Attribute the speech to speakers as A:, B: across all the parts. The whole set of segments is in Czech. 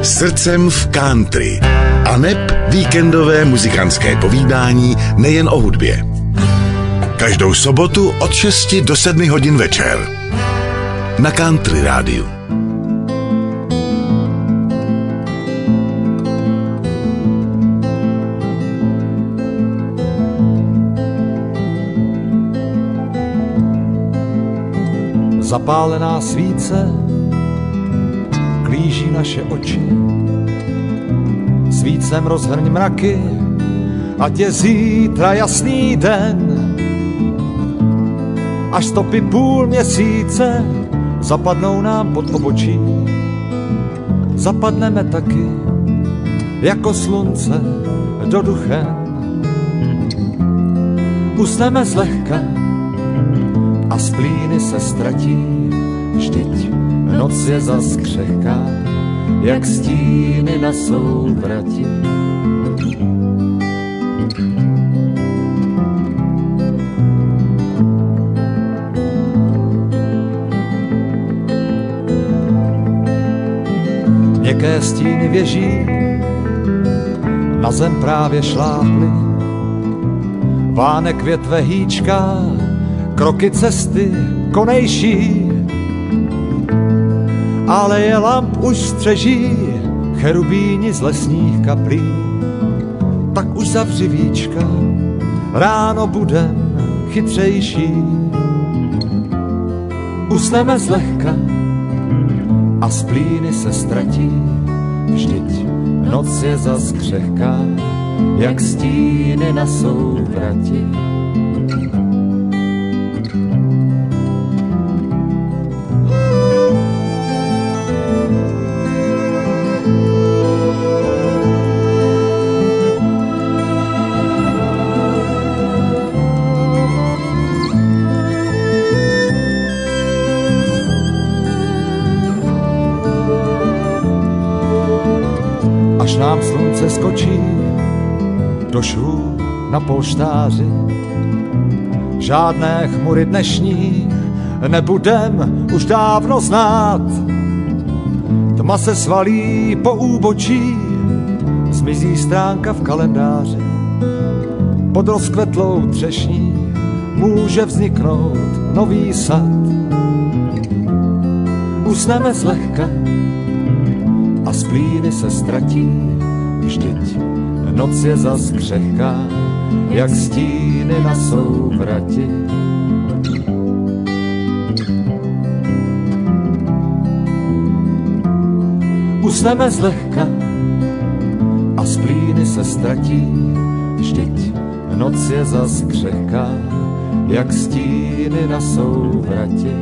A: Srdcem v country. Aneb víkendové muzikantské povídání nejen o hudbě. Každou sobotu od 6 do 7 hodin večer. Na Country rádiu.
B: Zapálená svíce klíží naše oči. Svícem rozhrň mraky, ať je zítra jasný den. Až stopy půl měsíce zapadnou nám pod obočí. Zapadneme taky jako slunce do duchen. Usneme zlehka a z plíny se ztratí. Vždyť noc je zas křehká, jak stíny na souvrati. Měkké stíny věží na zem právě šláply. Vánek větve hýčká, kroky cesty konejší. Ale je lamp už střeží cherubíni z lesních kaplí. Tak už zavři víčka, ráno budem chytřejší. Usneme zlehka a z plíny se ztratí. Vždyť noc je zas křehká, jak stíny na souvrati. Až nám slunce skočí do švů na polštáři, žádné chmury dnešní nebudem už dávno znát. Tma se svalí po úbočí, zmizí stránka v kalendáři. Pod rozkvetlou třešní může vzniknout nový sad. Usneme zlehka a z plíny se ztratí. Vždyť noc je zas křehká, jak stíny na souvrati. Usneme zlehka a z plíny se ztratí. Vždyť noc je zas křehká, jak stíny na souvrati.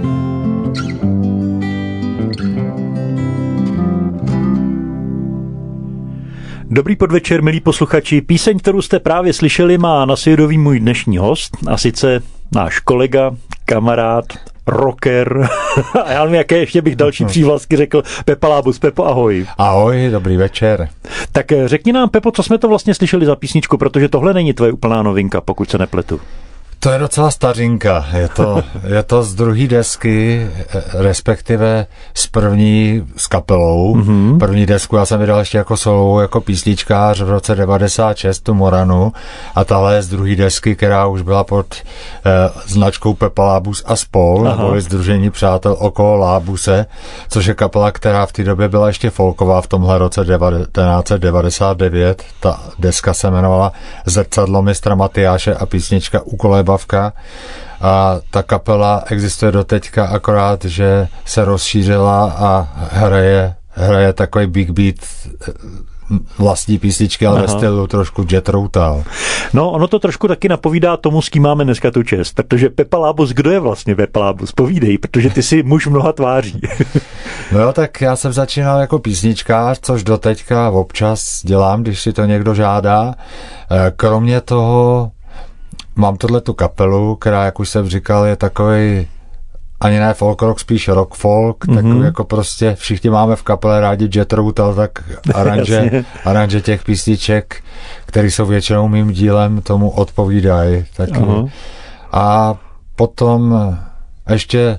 C: Dobrý podvečer, milí posluchači. Píseň, kterou jste právě slyšeli, má na svědomí můj dnešní host, a sice náš kolega, kamarád, rocker, a já nevím, jaké ještě bych další přívlastky řekl, Pepa Lábus. Pepo, ahoj.
D: Ahoj, dobrý večer.
C: Tak řekni nám, Pepo, co jsme to vlastně slyšeli za písničku, protože tohle není tvoje úplná novinka, pokud se nepletu.
D: To je docela stařinka, je to z druhé desky, respektive z první s kapelou. Mm-hmm. První desku já jsem vydal ještě jako solo, jako písničkář v roce 96, tu Moranu, a tahle je z druhé desky, která už byla pod značkou Pepa Lábus a spol, neboli Sdružení přátel okolo Lábuse, což je kapela, která v té době byla ještě folková v tomhle roce 1999. Ta deska se jmenovala Zrcadlo mistra Matyáše a písnička Úkolébavka. A ta kapela existuje doteďka, akorát, že se rozšířila a hraje takový big beat vlastní písničky, ale ve stylu trošku jet routal.
C: No, ono to trošku taky napovídá tomu, s kým máme dneska tu čest, protože Pepa Lábus, kdo je vlastně Pepa Lábus? Povídej, protože ty jsi muž mnoha tváří.
D: No jo, tak já jsem začínal jako písničkář, což doteďka občas dělám, když si to někdo žádá. Kromě toho mám tu kapelu, která, jak už jsem říkal, je takový ani ne folk rock, spíš rock folk, takový jako prostě všichni máme v kapele rádi jet routal, tak aranže těch písniček, které jsou většinou mým dílem, tomu odpovídají. A potom ještě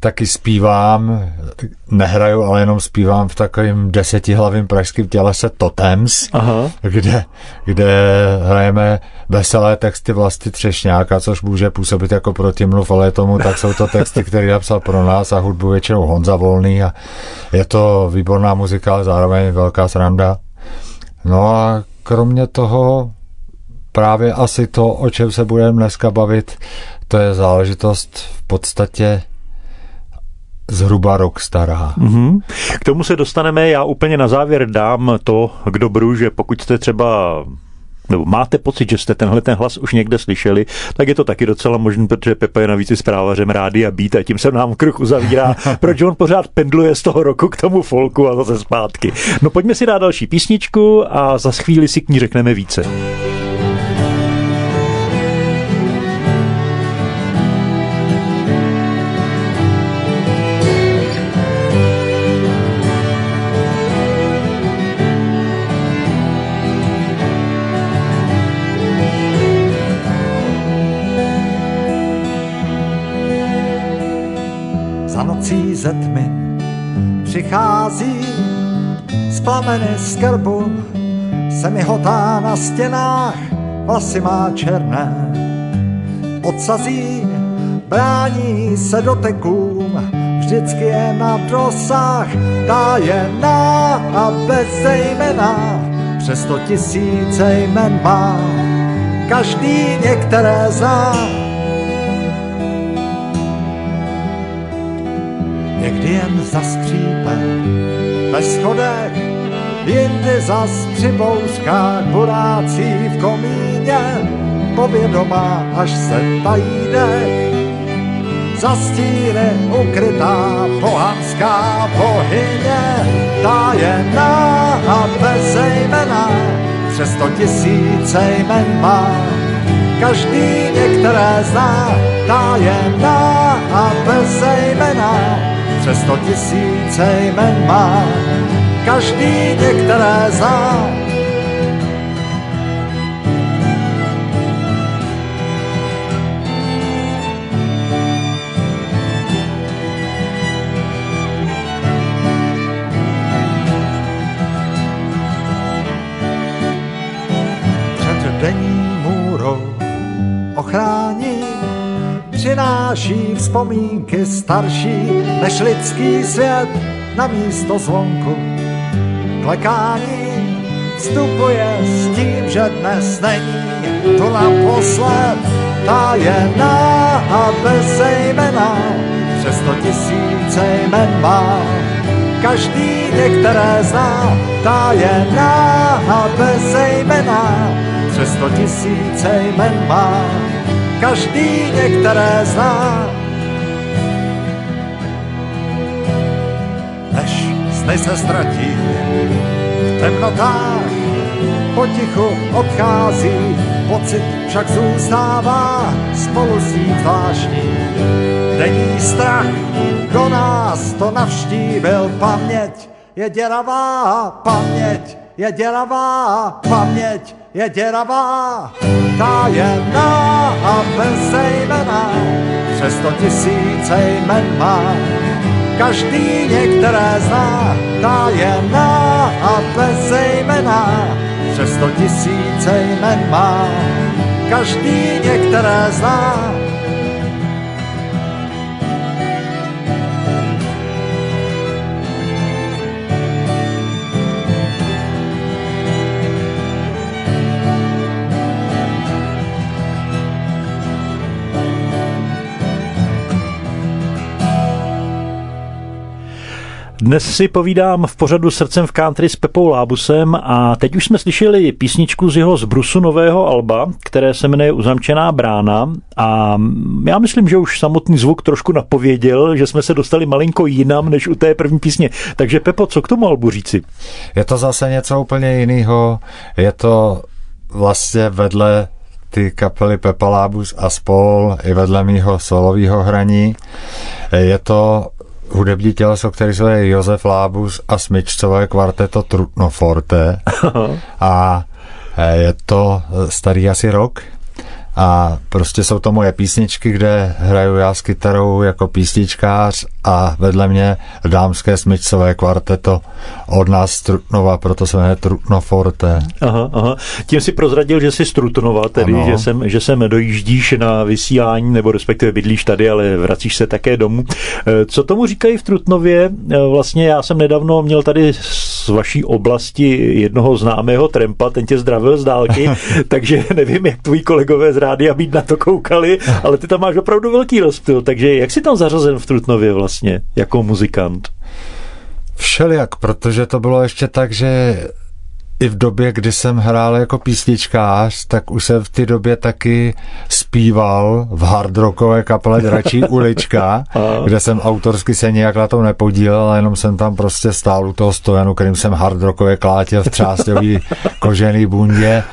D: taky zpívám, nehraju, ale jenom zpívám v takovým 10hlavým pražském tělese Totems, kde hrajeme veselé texty Vlasty Třešňáka, což může působit jako protimluv, ale tomu tak jsou to texty, které napsal pro nás a hudbu většinou Honza Volný a je to výborná muzika, ale zároveň velká sranda. No a kromě toho právě asi to, o čem se budeme dneska bavit, to je záležitost v podstatě zhruba rok stará.
C: K tomu se dostaneme, já úplně na závěr dám to k dobru, že pokud jste třeba nebo máte pocit, že jste tenhle ten hlas už někde slyšeli, tak je to taky docela možný, protože Pepa je navíc i zprávařem Rádia Beat a tím se nám kruh uzavírá, proč on pořád pendluje z toho roku k tomu folku a zase zpátky. No pojďme si dát další písničku a za chvíli si k ní řekneme více.
B: Ze tmy přichází z plameny skrbu, se mi hotá na stěnách, vlasy má černé. Odsazí brání se dotekům, vždycky je na dosah, tajená a bezejmenná, přes 100 000 jmen má, každý některé zná. Někdy jen zaskřípe ve schodech, jindy zas při bouřkách burácí v komíně, povědomá, až se tají dech. Za stíny ukrytá pohanská bohyně, tajená a bezejmenná, přes 100 000 jmen má, každý některé zná, tajená a bezejmenná, přes 100 000 jmen má, každý některé zná. Před denní můrou ochrání, přináší vzpomínky starší než lidský svět na místo zvonku. Klekání vstupuje s tím, že dnes není tu naposled, tajená a bezejmenná, přes 100 000 jmen má, každý některé zná, tajená a bezejmenná, přes 100 000 jmen má, každý některé zná. Než sny se ztratí v temnotách, potichu odchází, pocit však zůstává, spolu znít vážní. Denní strach, kdo nás to navštívil, paměť je děravá, paměť je děravá, paměť je děravá, tajená a bezejmenná, přes 100 000 jmen má, každý některé zná, tajená a bezejmenná, přes 100 000 jmen má, každý některé zná.
C: Dnes si povídám v pořadu Srdcem v country s Pepou Lábusem a teď už jsme slyšeli písničku z jeho zbrusu nového alba, které se jmenuje Uzamčená brána a já myslím, že už samotný zvuk trošku napověděl, že jsme se dostali malinko jinam než u té první písně. Takže Pepo, co k tomu albu říci?
D: Je to zase něco úplně jiného. Je to vlastně vedle ty kapely Pepa Lábus a spol i vedle mýho solového hraní. Je to hudební těleso, který se je Josef Lábus a smyčcové kvarteto Trutno Forte a je to starý asi rok A prostě jsou to moje písničky, kde hraju já s kytarou jako písničkář a vedle mě dámské smyčcové kvarteto od nás z Trutnova, proto se jmenuje Trutno Forte.
C: Aha. Tím si prozradil, že jsi z Trutnova, tedy že sem dojíždíš na vysílání, nebo respektive bydlíš tady, ale vracíš se také domů. Co tomu říkají v Trutnově? Vlastně já jsem nedávno měl tady z vaší oblasti jednoho známého trampa, ten tě zdravil z dálky, takže nevím, jak tvoji kolegové z rádia být na to koukali, ale ty tam máš opravdu velký rozptyl, takže jak jsi tam zařazen v Trutnově vlastně jako muzikant?
D: Všelijak, protože to bylo ještě tak, že i v době, kdy jsem hrál jako písničkář, tak už jsem v té době taky zpíval v hardrockové kapele Dračí ulička, kde jsem autorsky se nějak na tom nepodílel, ale jenom jsem tam prostě stál u toho stojanu, kterým jsem hardrockově klátil v třásťový kožený bundě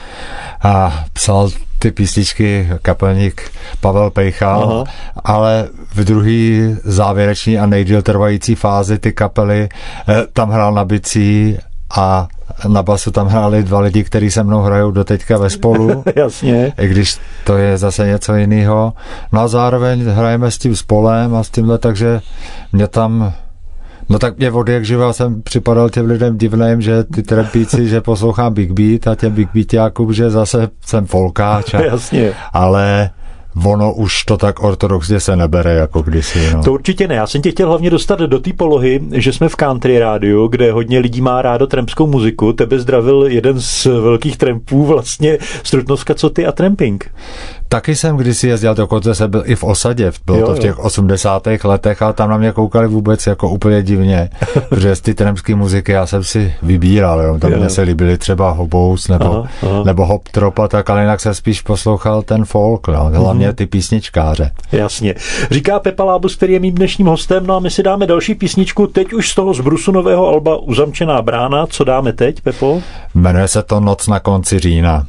D: a psal ty písničky kapelník Pavel Pejchal, ale v druhé závěrečné a nejdýl trvající fázi ty kapely tam hrál na bicí a na basu tam hráli 2 lidi, kteří se mnou hrajou doteďka ve spolu.
C: Jasně.
D: I když to je zase něco jiného. No a zároveň hrajeme s tím spolem a s tímhle, takže mě tam tak mě od jak živa jsem připadal těm lidem divným, že ty trampíci, že poslouchám Big Beat a těm Big Beatákům, že zase jsem folkáč.
C: Jasně.
D: Ale ono už to tak ortodoxně se nebere jako kdysi. No.
C: To určitě ne. Já jsem tě chtěl hlavně dostat do té polohy, že jsme v country rádiu, kde hodně lidí má rádo trampskou muziku. Tebe zdravil jeden z velkých trampů vlastně z Trutnovska, co ty a tramping.
D: Taky jsem kdysi jezdil, dokonce jsem byl i v osadě, bylo to v těch 80. letech, ale tam na mě koukali vůbec jako úplně divně, protože z ty trampské muziky já jsem si vybíral, jo. Tam mě se líbily třeba Hobous nebo Hop Trop a tak, ale jinak jsem spíš poslouchal ten folk, no. Hlavně ty písničkáře.
C: Jasně. Říká Pepa Lábus, který je mým dnešním hostem, no a my si dáme další písničku, teď už z toho zbrusu nového alba Uzamčená brána. Co dáme teď, Pepo?
D: Jmenuje se to Noc na konci října.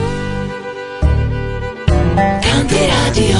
E: Country Radio.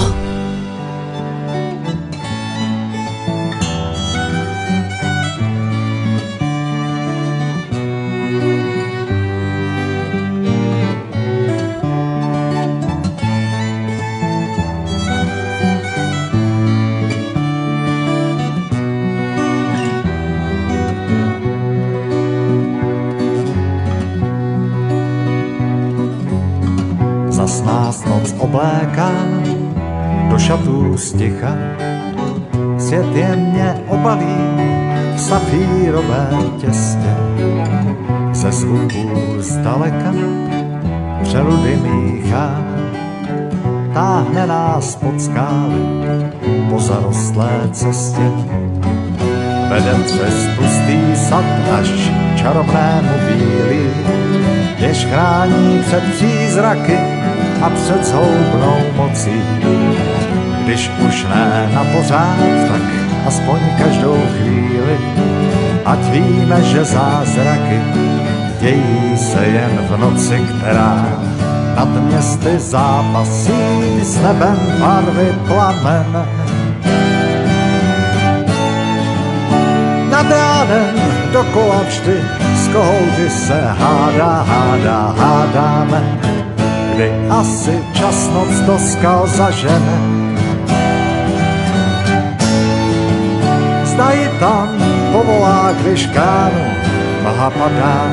B: Zas nás noc obléká do šatů sticha, svět jemně obalí v safírovém těstě. Ze zvuků zdaleka přeludy míchá, táhne nás pod skály po zarostlé cestě. Vedem přes pustý sad až čarovnému bílí, jež chrání před přízraky a před zhoubnou mocí. Když už ne na pořád, tak aspoň každou chvíli, ať víme, že zázraky dějí se jen v noci, která nad městy zápasí s nebem barvy plamen. Nad ránem dokola vždy s kohouty se hádáme, kdy asi čas noc do skal zažene. Zda ji tam povolá, když kánu mlha padá.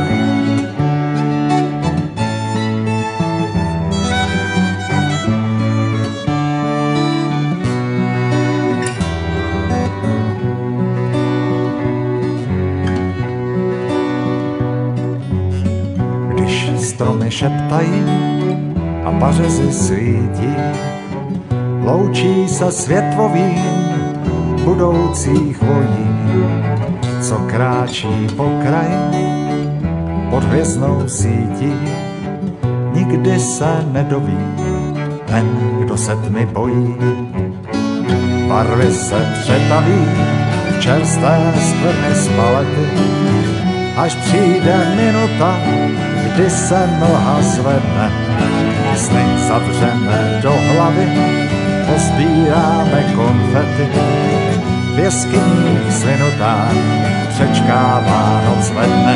B: Stromy šeptají a pařezy svítí, loučí se světvovým budoucích voní, co kráčí po kraji pod hvězdnou sítí. Nikdy se nedoví ten, kdo se tmy bojí. Barvy se přetaví v čerstvé skvrny z palety, až přijde minuta, kdy se mlha zvedne, sny zavřeme do hlavy, pozbíráme konfety. V jeskyních svinutách přečkává noc ve dne,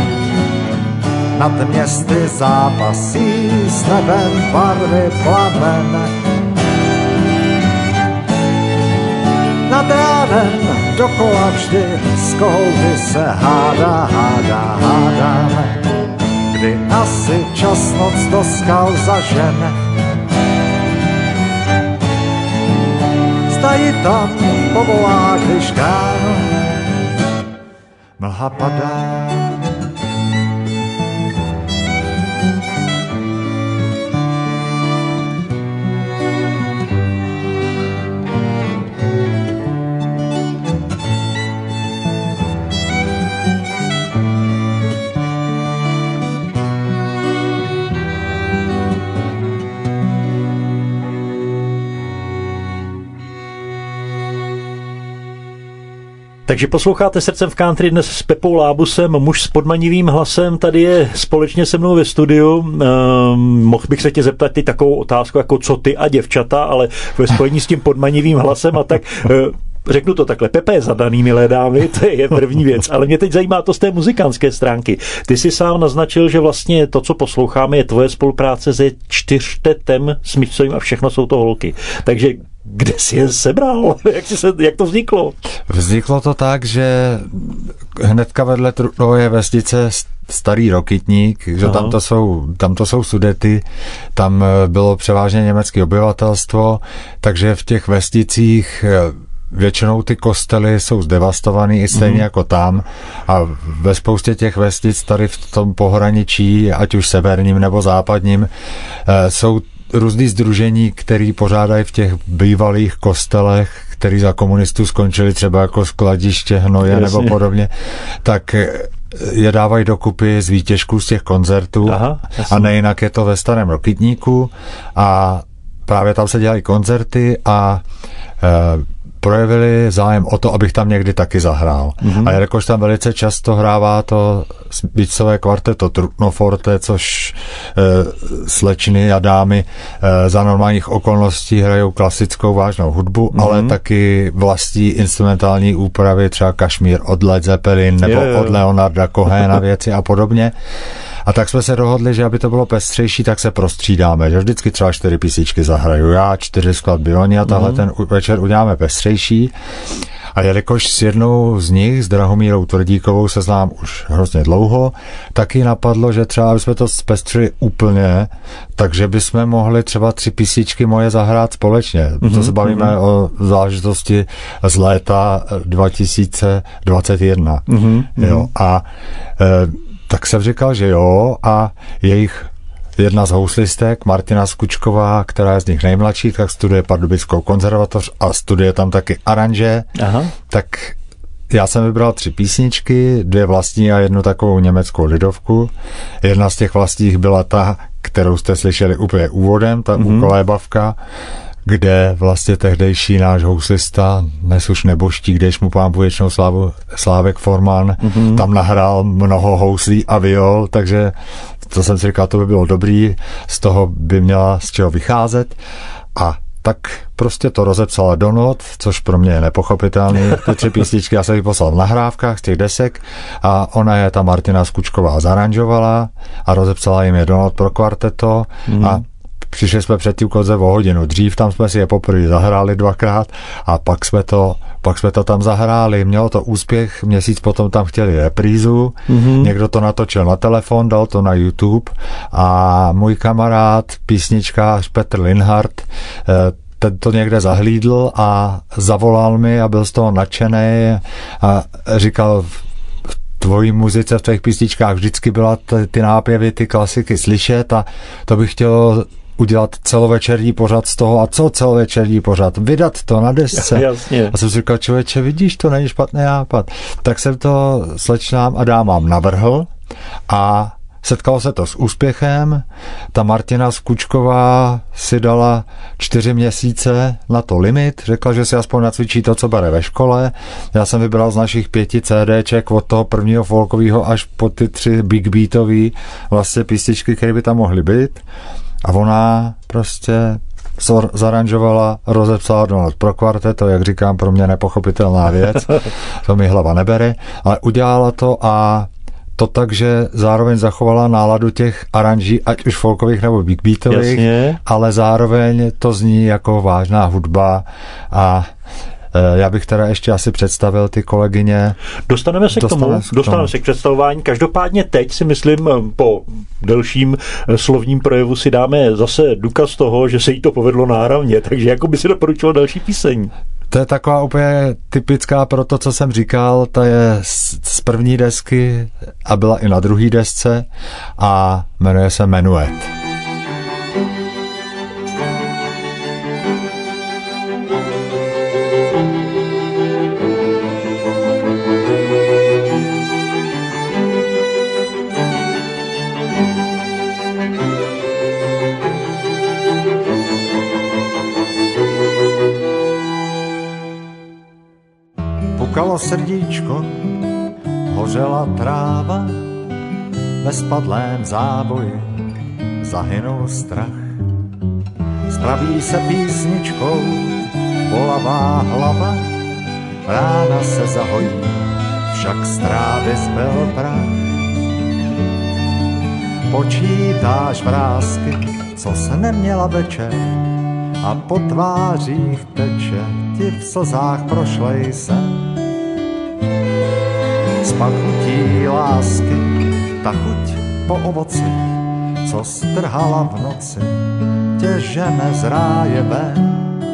B: nad městy zápasí s nebem barvy plamen. Adriánem dokola vždy z kohouty se hádáme, kdy asi čas noc do skal zažene. Zda ji tam povolá, když ráno mlha padá.
C: Takže posloucháte Srdcem v country dnes s Pepou Lábusem, muž s podmanivým hlasem, tady je společně se mnou ve studiu. Mohl bych se tě zeptat ty takovou otázku, jako co ty a děvčata, ale ve spojení s tím podmanivým hlasem a tak... Řeknu to takhle, Pepe je zadaný, milé dámy, to je první věc, ale mě teď zajímá to z té muzikantské stránky. Ty jsi sám naznačil, že vlastně to, co posloucháme, je tvoje spolupráce se čtyřtetem Smyčcovým a všechno jsou to holky. Takže kde jsi je sebral? Jak to vzniklo?
D: Vzniklo to tak, že hnedka vedle Trutnově vesnice Starý Rokytník, že tam to jsou Sudety, tam bylo převážně německé obyvatelstvo, takže v těch vesnicích většinou ty kostely jsou zdevastovaný i stejně jako tam a ve spoustě těch vesnic tady v tom pohraničí, ať už severním nebo západním, jsou různý sdružení, který pořádají v těch bývalých kostelech, který za komunistů skončili třeba jako skladiště hnoje nebo podobně, tak je dávají dokupy z výtěžků z těch koncertů. Aha, a nejinak je to ve Starém Rokytníku a právě tam se dělají koncerty a projevili zájem o to, abych tam někdy taky zahrál. A jelikož tam velice často hrává to Smyčcové kvarteto Trutnoforte, což slečny a dámy za normálních okolností hrajou klasickou vážnou hudbu, ale taky vlastní instrumentální úpravy, třeba Kašmír od Led Zeppelin nebo od Leonarda Cohena věci a podobně. A tak jsme se dohodli, že aby to bylo pestřejší, tak se prostřídáme, že vždycky třeba 4 písničky zahraju já, 4 skladby oni a tahle ten večer uděláme pestřejší. A jelikož s jednou z nich, s Drahomírou Tvrdíkovou, se znám už hrozně dlouho, tak jí napadlo, že třeba bychom to zpestřili úplně, takže bychom mohli třeba 3 písničky moje zahrát společně. To se bavíme o záležitosti z léta 2021. Jo, a tak jsem říkal, že jo, a jejich jedna z houslistek, Martina Skučková, která je z nich nejmladší, tak studuje Pardubickou konzervatoř a studuje tam taky aranže. Aha. Tak já jsem vybral 3 písničky, 2 vlastní a jednu takovou německou lidovku. Jedna z těch vlastních byla ta, kterou jste slyšeli úplně úvodem, ta ukolébavka, kde vlastně tehdejší náš houslista, dnes už neboští, kdež mu pán věčnou slávu Slávek Forman, tam nahrál mnoho houslí a viol, takže to jsem si říkal, to by bylo dobrý, z toho by měla z čeho vycházet a tak prostě to rozepsala do not, což pro mě je nepochopitelný. Ty 3 písničky já jsem ji poslal v nahrávkách z těch desek a ona je ta Martina Skučková zaranžovala a rozepsala jim je do not pro kvarteto a přišli jsme před tím koncem o hodinu dřív, tam jsme si je poprvé zahráli 2krát a pak jsme to tam zahráli. Mělo to úspěch, měsíc potom tam chtěli reprízu, někdo to natočil na telefon, dal to na YouTube a můj kamarád, písničkář Petr Linhardt, ten to někde zahlídl a zavolal mi a byl z toho nadšený a říkal, tvojí muzice, v tvých písničkách vždycky byla ty nápěvy, ty klasiky slyšet a to bych chtěl udělat celovečerní pořad z toho. A co celovečerní pořad? Vydat to na desce.
C: Jasně.
D: A jsem si říkal, člověče, vidíš, to není špatný nápad. Tak jsem to slečnám a dámám navrhl a setkalo se to s úspěchem. Ta Martina Skučková si dala 4 měsíce na to limit. Řekla, že si aspoň nacvičí to, co bere ve škole. Já jsem vybral z našich 5 CDček od toho prvního folkového až po ty 3 big beatový vlastně písničky, které by tam mohly být. A ona prostě zaranžovala, rozepsala do not pro kvarteto, jak říkám, pro mě nepochopitelná věc. To mi hlava nebere. Ale udělala to a to tak, že zároveň zachovala náladu těch aranží, ať už folkových nebo big beatových, ale zároveň to zní jako vážná hudba a Já bych teda ještě asi představil ty kolegyně.
C: Dostaneme se k představování. Každopádně teď si myslím, po delším slovním projevu si dáme zase důkaz toho, že se jí to povedlo náravně, takže jako by si doporučilo další píseň.
D: To je taková úplně typická pro to, co jsem říkal, ta je z první desky a byla i na druhé desce a jmenuje se Menuet.
B: Pukalo srdíčko, hořela tráva, ve spadlém záboji zahynul strach. Spraví se písničkou bolavá hlava, rána se zahojí, však z trávy zbyl prach. Počítáš vrásky, co se neměla večer, a po tvářích teče ti v slzách prošlej sen. Spak chutí lásky, ta chuť po ovoci, co strhala v noci, tě žene z ráje ven.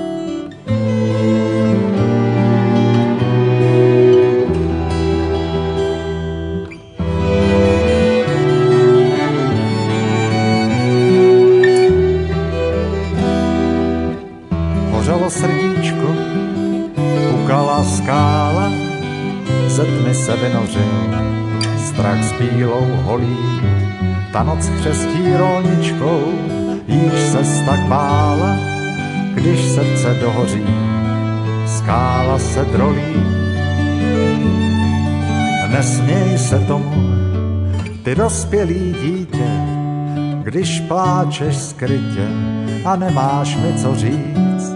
B: Hořelo srdíčko, pukala skála, ze tmy se vynořil strach s bílou holí. Ta noc křestí rolničkou, jíž ses tak bála, když srdce dohoří, skála se drolí. Nesměj se tomu, ty dospělý dítě, když pláčeš skrytě a nemáš mi co říct.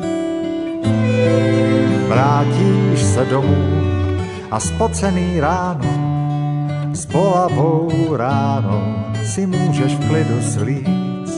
B: Vrátíš se domů a spocený ráno, s bolavou ránou si můžeš v klidu slíct.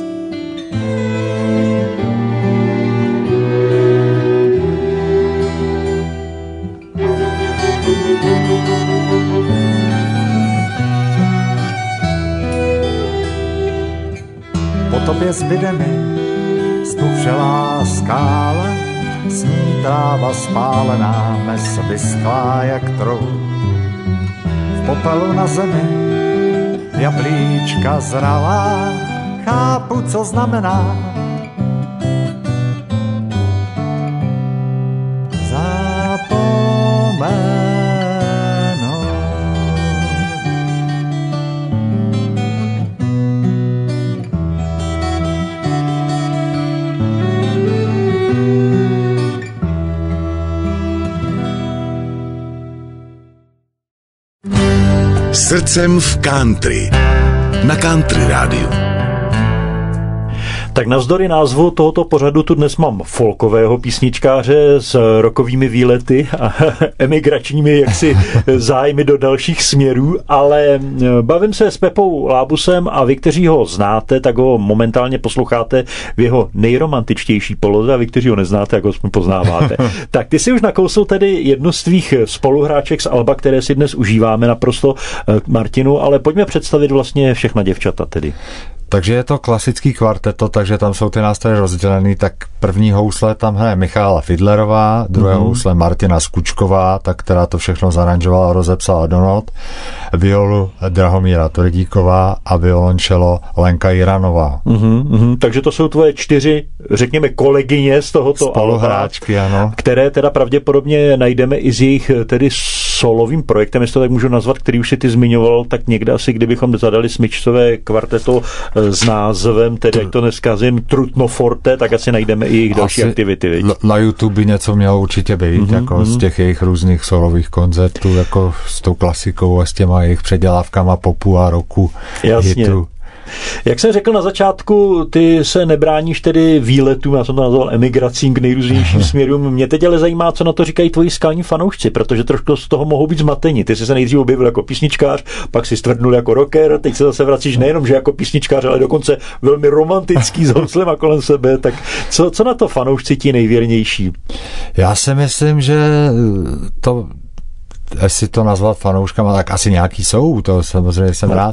B: Po tobě zbyde mi stupřelá skála, s ní tráva spálená, mes vysklá jak trout. V popelu na zemi jablíčka zralá, chápu, co znamená
A: Srdcem v country. Na Country rádiu.
C: Tak navzdory názvu tohoto pořadu tu dnes mám folkového písničkáře s rokovými výlety a emigračními jaksi zájmy do dalších směrů, ale bavím se s Pepou Lábusem a vy, kteří ho znáte, tak ho momentálně posloucháte v jeho nejromantičtější poloze a vy, kteří ho neznáte, jak ho aspoň poznáváte. Tak ty si už nakousl tedy jednu z tvých spoluhráček z alba, které si dnes užíváme naprosto, Martinu, ale pojďme představit vlastně všechna děvčata tedy.
D: Takže je to klasický kvarteto, takže tam jsou ty nástroje rozdělený, tak první housle tam hraje Michála Fidlerová, druhé housle Martina Skučková, tak která to všechno zaranžovala a rozepsala do not, violu Drahomíra Tvrdíková a violončelo Lenka Jiranová.
C: Takže to jsou tvoje 4, řekněme, kolegyně z tohoto
D: spoluhráčky, ano.
C: Které teda pravděpodobně najdeme i s jejich tedy solovým projektem, jestli to tak můžu nazvat, který už si ty zmiňoval, tak někde asi, kdybychom zadali smyčcové kvarteto s názvem, tedy jak to neskazím, Trutno Forte, tak asi najdeme i jejich další aktivity. Viď?
D: Na YouTube by něco mělo určitě být, jako z těch jejich různých solových koncertů, jako s tou klasikou a s těma jejich předělávkama popu a roku, hitu.
C: Jak jsem řekl na začátku, ty se nebráníš tedy výletům, já jsem to nazval emigracím k nejrůznějším směrům. Mě teď ale zajímá, co na to říkají tvoji skalní fanoušci, protože trošku z toho mohou být zmateni. Ty jsi se nejdřív objevil jako písničkář, pak si stvrdnul jako rocker, teď se zase vracíš nejenom, že jako písničkář, ale dokonce velmi romantický s houslem a kolem sebe. Tak co na to fanoušci ti nejvěrnější?
D: Já si myslím, že to, jestli to nazvat fanouškama, tak asi nějaký jsou, to samozřejmě jsem rád.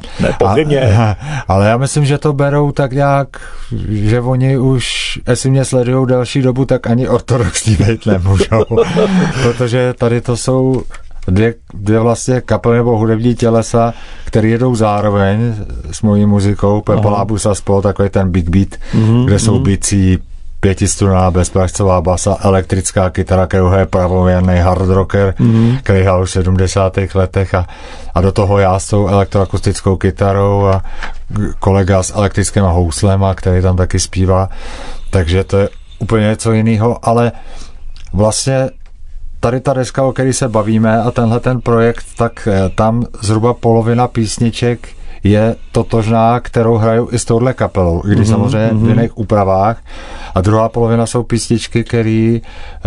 D: Ale já myslím, že to berou tak nějak, že oni už, jestli mě sledujou delší dobu, tak ani ortodoxní být nemůžou. Protože tady to jsou dvě vlastně kapely nebo hudební tělesa, které jedou zároveň s mojí muzikou, Pepolábus a spol, takový ten big beat, kde jsou bicí, pětistruná bezpražcová basa, elektrická kytara, kterou je pravověrný hard rocker, který hrál už v 70. letech a do toho já s tou elektroakustickou kytarou a kolega s elektrickým houslema, který tam taky zpívá, takže to je úplně něco jiného, ale vlastně tady ta deska, o který se bavíme a tenhle ten projekt, tak tam zhruba polovina písniček je totožná, kterou hraju i s touhle kapelou, i když samozřejmě v jiných úpravách. A druhá polovina jsou písničky, které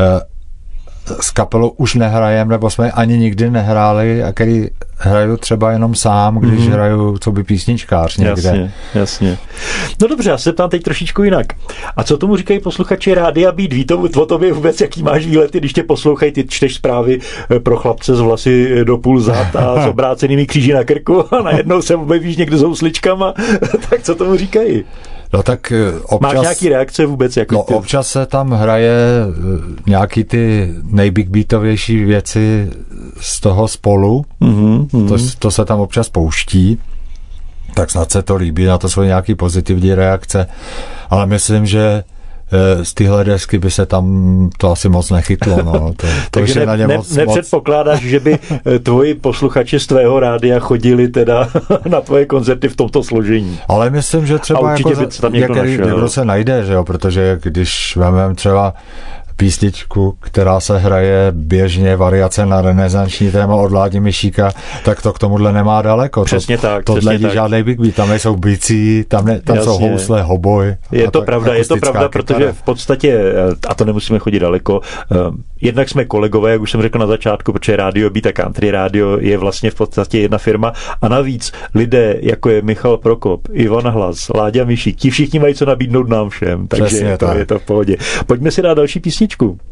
D: s kapelou už nehrajem, nebo jsme ani nikdy nehráli a který hraju třeba jenom sám, když hraju co by písničkář někde.
C: Jasně. No dobře, já se ptám teď trošičku jinak. A co tomu říkají posluchači Rádia Beat? Ví to o tobě vůbec, jaký máš výlety, když tě poslouchají, ty čteš zprávy pro chlapce z vlasy do půl zad a s obrácenými kříži na krku a najednou se objevíš někde s housličkama, tak co tomu říkají?
D: No tak občas... Máš
C: nějaký reakce vůbec? Jako
D: občas se tam hraje nějaký ty nejbigbeatovější věci z toho spolu. To se tam občas pouští. Tak snad se to líbí, na to jsou nějaký pozitivní reakce. Ale myslím, že z téhle desky by se tam to asi moc nechytlo. No.
C: Takže nepředpokládáš, že by tvoji posluchači z tvého rádia chodili teda na tvoje koncerty v tomto složení?
D: Ale myslím, že třeba někdo se najde, že jo? Protože když vezmeme třeba písničku, která se hraje běžně, variace na renesanční téma od Ládi Mišíka, tak to k tomuhle nemá daleko.
C: Přesně tak.
D: Tohle není žádnej big beat, tam jsou bicí, tam jsou housle, hoboj.
C: Je to pravda, protože v podstatě, a to nemusíme chodit daleko, jednak jsme kolegové, jak už jsem řekl na začátku, protože Radio Beat a Country Radio je vlastně v podstatě jedna firma a navíc lidé, jako je Michal Prokop, Ivan Hlas, Láďa Mišík, ti všichni mají co nabídnout nám všem, takže je to v pohodě. Pojďme si dát další písničku.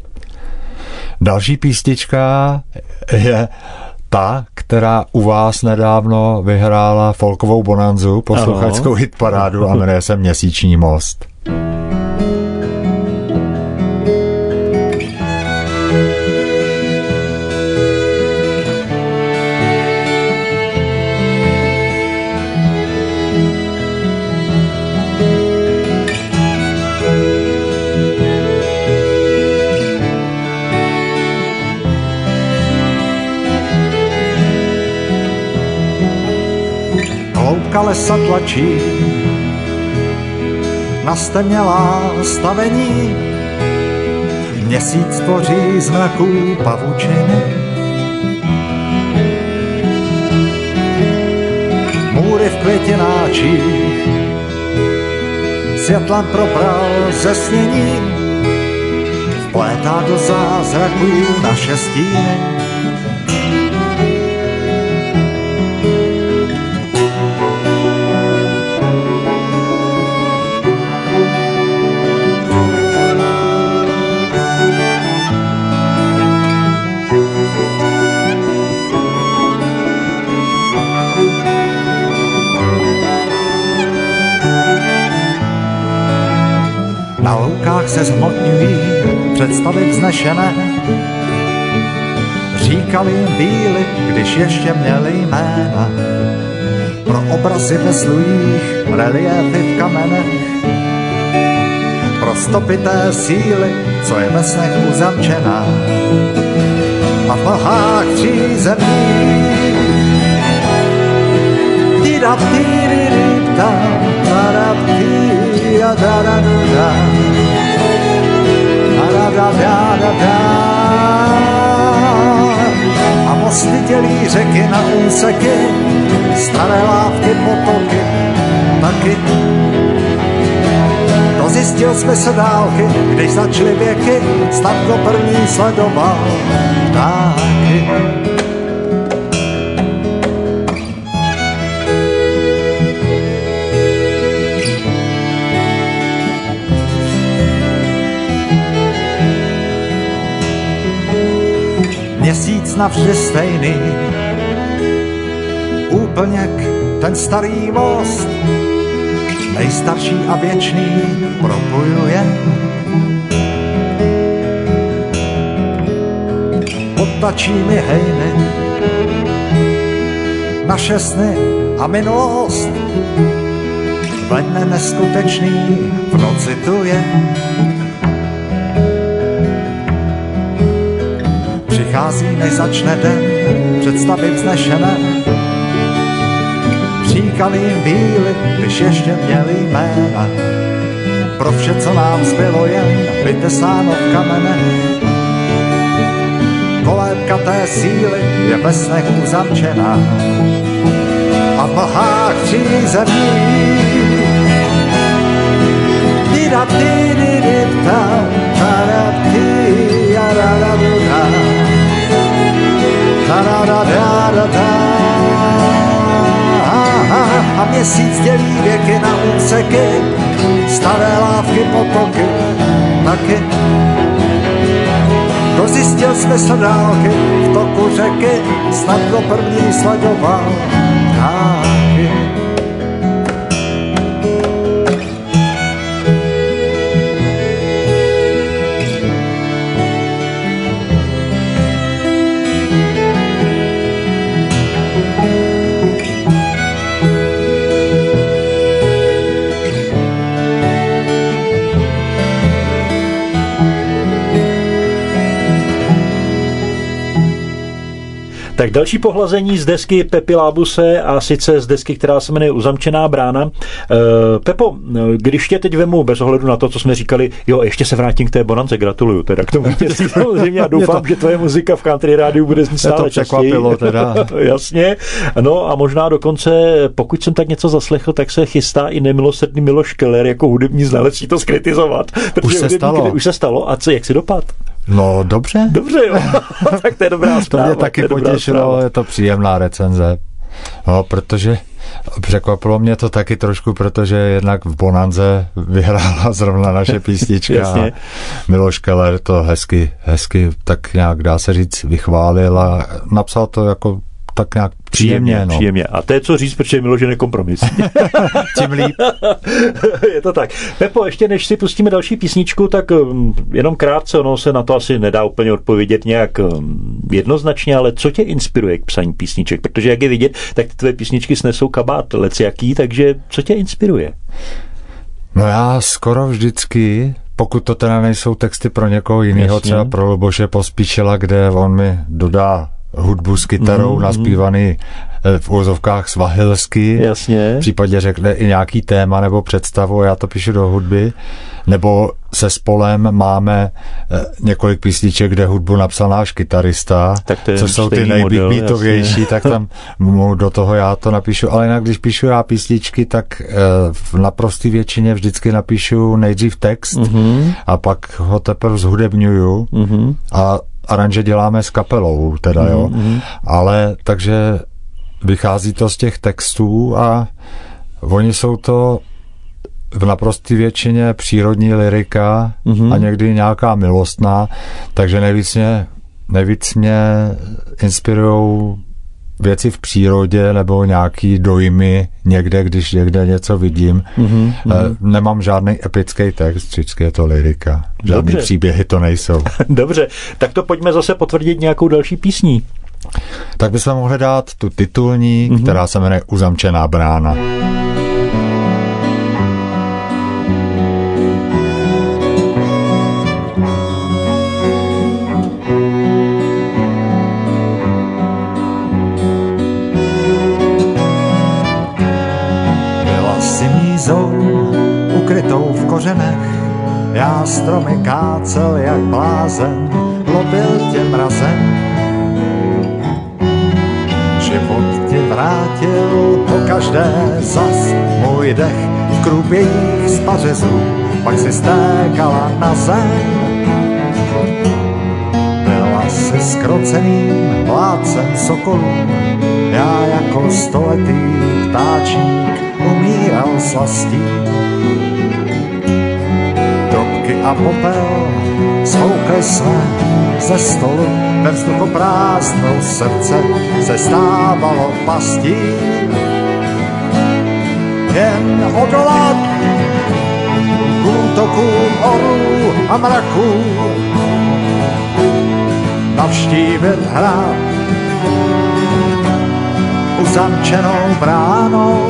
D: Další písnička je ta, která u vás nedávno vyhrála folkovou bonanzu, posluchačskou hitparádu a jmenuje se Měsíční most.
B: Lesa tlačí na stemnělá stavení, měsíc tvoří z mraků pavučiny. Můry v květináčích světlem propral ze snění, vplétá do zázraků naše stíny. Na loukách se zhmotňují představy vznešené. Říkali jim bíli, když ještě měli jména. Pro obrazy ve slujích, reliéfy v kamenech. Pro stopy té síly, co je ve snech uzamčená. A v mlhách tří zemí. A mosty dělí řeky na úseky, staré lávky, potoky, taky Dozjistil jsme se dálky, když začaly věky, snad to první sledoval ptáky. Měsíc navždy stejný, úplněk ten starý most, nejstarší a věčný propojuje. Odtačí mi hejny, naše sny a minulost, ve dne neskutečný v noci tu je. Přichází, než začne den, představy vznešené, říkali jim víly, když ještě měli jména. Pro vše, co nám zbylo, jen vytesáno v kamene. Kolébka té síly je ve snech uzamčená a v mlhách přízemí. A měsíc dělí věky na úseky, staré lávky, potoky, taky. Dozjistil smysl dálky v toku řeky, snad to první sledoval ptáky.
C: Tak další pohlazení z desky Pepy Lábuse a sice z desky, která se jmenuje Uzamčená brána. Pepo, když tě teď vemu bez ohledu na to, co jsme říkali, jo, ještě se vrátím k té bonance, gratuluju teda k tomu vítězství samozřejmě a doufám, že tvoje muzika v Country rádiu bude znít stále častěji.
D: Teda.
C: Jasně. No a možná dokonce, pokud jsem tak něco zaslechl, tak se chystá i nemilosrdný Miloš Keller jako hudební znalec to skritizovat. Už se stalo. A co, jak si dopad?
D: No dobře.
C: Dobře, jo. Tak to je dobrá zpráva.
D: To mě taky potěšilo, je to příjemná recenze. No, protože překvapilo mě to taky trošku, protože jednak v Bonanze vyhrála zrovna naše písnička.
C: Jasně.
D: Miloš Keller to hezky tak nějak dá se říct vychválil a napsal to jako tak nějak příjemně.
C: A to je co říct, protože Miloš je nekompromisní.
D: Tím líp.
C: Je to tak. Pepo, ještě než si pustíme další písničku, tak jenom krátce, ono se na to asi nedá úplně odpovědět nějak jednoznačně, ale co tě inspiruje k psaní písniček? Protože jak je vidět, tak ty tvé písničky snesou kabát lecjaký, takže co tě inspiruje?
D: No já skoro vždycky, pokud to teda nejsou texty pro někoho jiného, třeba pro Luboše Pospíšila, kde on mi dodá hudbu s kytarou naspívaný v úvozovkách svahilsky.
C: Jasně.
D: V případě řekne i nějaký téma nebo představu, já to píšu do hudby. Nebo se Spolem máme několik písniček, kde hudbu napsal náš kytarista, což jsou ty nejbitovější, tak tam do toho já to napíšu. Ale jinak, když píšu já písničky, tak v naprosté většině vždycky napíšu nejdřív text a pak ho teprve zhudebňuju a aranže děláme s kapelou, teda, jo. Ale takže vychází to z těch textů a oni jsou to v naprosté většině přírodní lyrika a někdy nějaká milostná, takže nejvíc mě inspirujou věci v přírodě nebo nějaký dojmy někde, když někde něco vidím. Nemám žádný epický text, vždycky je to lyrika. Žádný příběhy to nejsou.
C: Dobře, tak to pojďme zase potvrdit nějakou další písní.
D: Tak bychom mohli dát tu titulní, která se jmenuje Uzamčená brána.
B: Ukrytou v kořenech, já stromy kácel jak blázen, lobil tě mrazem. Život ti vrátil pokaždé zas můj dech v krupějích z pařezů pak si stékala na zem. Byla si skroceným vládcem sokolů, já jako stoletý ptáčník umíral slastí. Drobky a popel zhoukly jsme ze stolu, ve vzduchoprázdnou srdce se stávalo pastí. Jen odolat k útokům orlů a mraků, navštívit hrad uzamčenou bránou.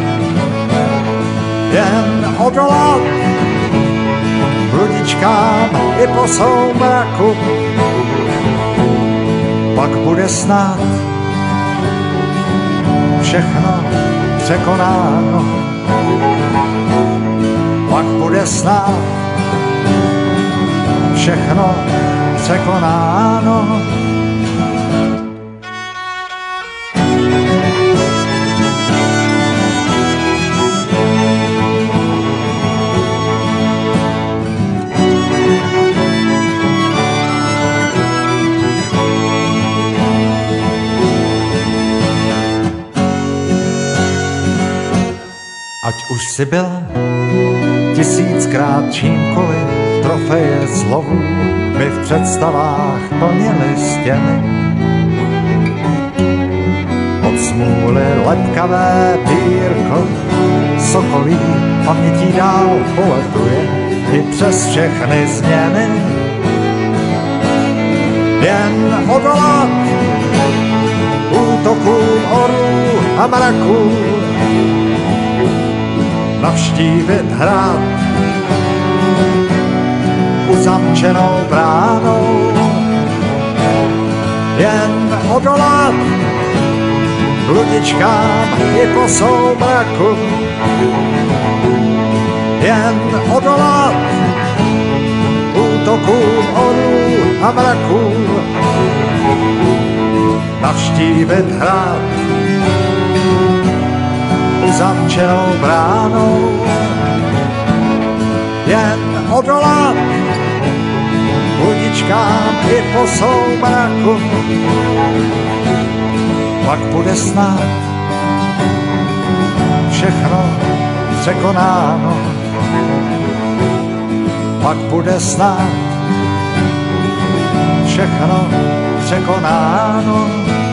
B: Jen odolat bludičkám i po soumraku, pak bude snad všechno překonáno. Pak bude snad všechno překonáno. Ať už si byla 1000krát čímkoliv, trofeje slovů my v představách plnili stěny. Od smůly lepkavé pírko sokolí pamětí dál poletuje i přes všechny změny. Jen odolat útokům orlů a mraků, navštívit hrad uzamčenou bránou. Jen odolat bludičkám i po soumraku. Jen odolat útokům orlů a mraků, navštívit hrad uzamčenou bránou. Jen odolat bludičkám i po soumraku, pak bude snad všechno překonáno. Pak bude snad všechno překonáno.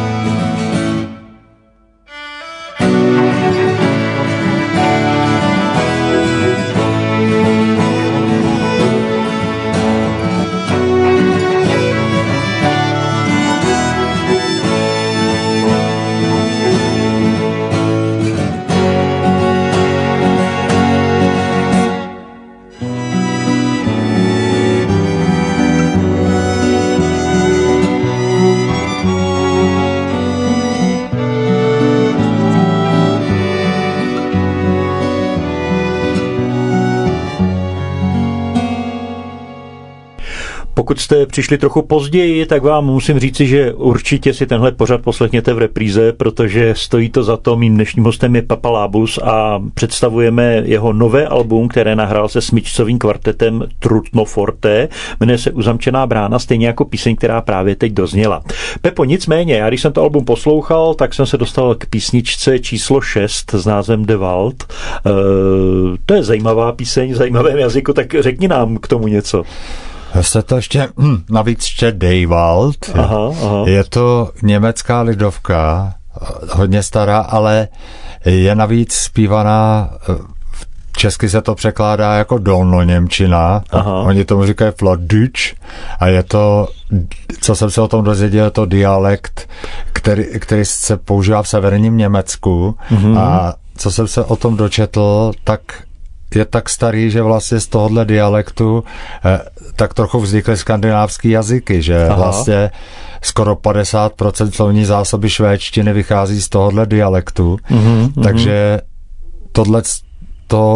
C: Pokud jste přišli trochu později, tak vám musím říci, že určitě si tenhle pořad poslechněte v repríze, protože stojí to za to. Mým dnešním hostem je Papalabus a představujeme jeho nové album, které nahrál se smyčcovým kvartetem Trutno Forte. Jmenuje se Uzamčená brána, stejně jako píseň, která právě teď dozněla. Pepo, nicméně, já když jsem to album poslouchal, tak jsem se dostal k písničce číslo 6 s názvem De Wald. To je zajímavá píseň v zajímavém jazyku, tak řekni nám k tomu něco.
D: Se to ještě navíc De Wald. Aha. Je to německá lidovka, hodně stará, ale je navíc zpívaná, česky se to překládá jako dolnoněmčina. Oni tomu říkají Flotdeutsch a je to, co jsem se o tom dozvěděl, je to dialekt, který se používá v severním Německu. A co jsem se o tom dočetl, tak je tak starý, že vlastně z tohohle dialektu tak trochu vznikly skandinávský jazyky, že vlastně skoro 50% slovní zásoby švédštiny vychází z tohohle dialektu. Takže